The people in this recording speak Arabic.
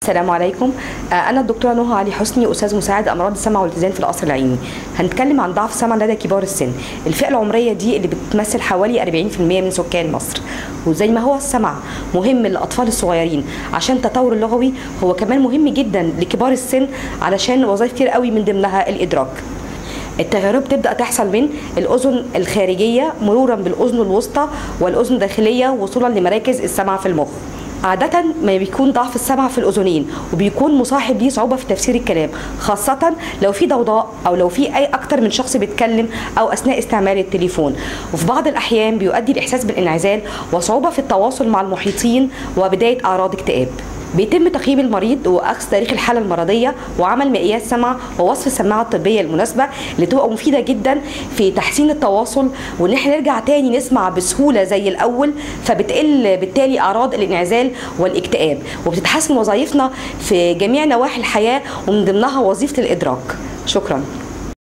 السلام عليكم. أنا الدكتورة نهى علي حسني، أستاذ مساعد أمراض السمع والاتزان في القصر العيني. هنتكلم عن ضعف السمع لدى كبار السن. الفئة العمرية دي اللي بتمثل حوالي 40% من سكان مصر، وزي ما هو السمع مهم للأطفال الصغيرين عشان التطور اللغوي، هو كمان مهم جدا لكبار السن علشان وظائف كتير قوي من ضمنها الإدراك. التغيرات بتبدأ تحصل من الأذن الخارجية مرورا بالأذن الوسطى والأذن الداخلية وصولا لمراكز السمع في المخ. عادة ما بيكون ضعف السمع في الأذنين، وبيكون مصاحب ليه صعوبة في تفسير الكلام، خاصة لو في ضوضاء أو لو في أي أكتر من شخص بيتكلم أو أثناء استعمال التليفون. وفي بعض الأحيان بيؤدي الإحساس بالانعزال وصعوبة في التواصل مع المحيطين وبداية أعراض اكتئاب. بيتم تقييم المريض واخذ تاريخ الحاله المرضيه وعمل مقياس سمع ووصف السماعه الطبيه المناسبه اللي تبقى مفيده جدا في تحسين التواصل، وان احنا نرجع تاني نسمع بسهوله زي الاول، فبتقل بالتالي اعراض الانعزال والاكتئاب، وبتتحسن وظائفنا في جميع نواحي الحياه ومن ضمنها وظيفه الادراك. شكرا.